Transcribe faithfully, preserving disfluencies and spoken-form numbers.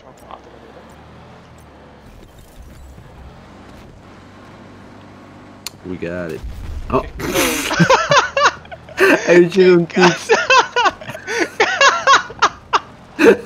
facciamo a te la vedo. We got it. Oh. Che cosa? Hai ucciso un Cazzo! tizio.